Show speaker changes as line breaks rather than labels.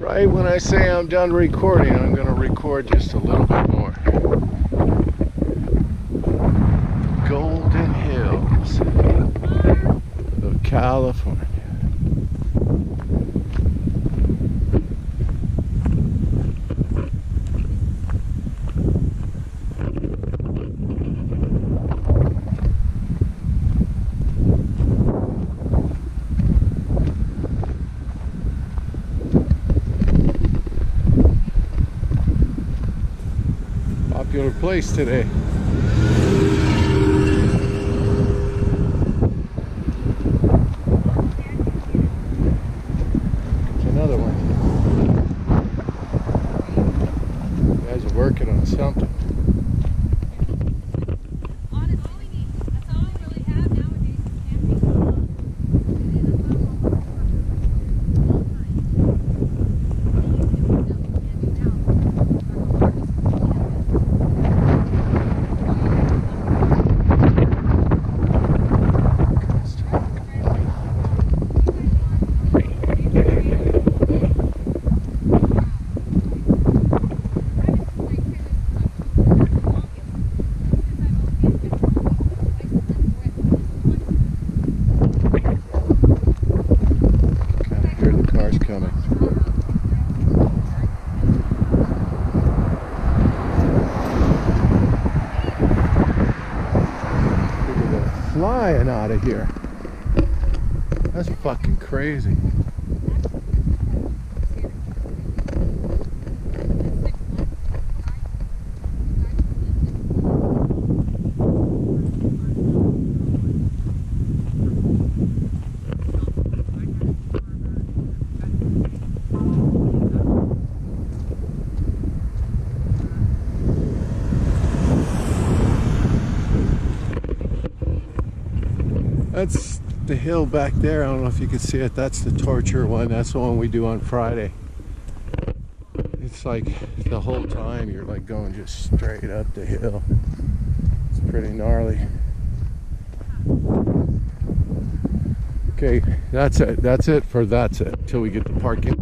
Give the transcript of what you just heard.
Right when I say I'm done recording, I'm going to record just a little bit more. Golden Hills of California. Popular place today. There's another one. You guys are working on something. Coming. People go flying out of here. That's fucking crazy. That's the hill back there. I don't know if you can see it. That's the torture one. That's the one we do on Friday. It's like the whole time you're like going just straight up the hill. It's pretty gnarly. Okay, that's it. That's it for that's it. Till we get the parking.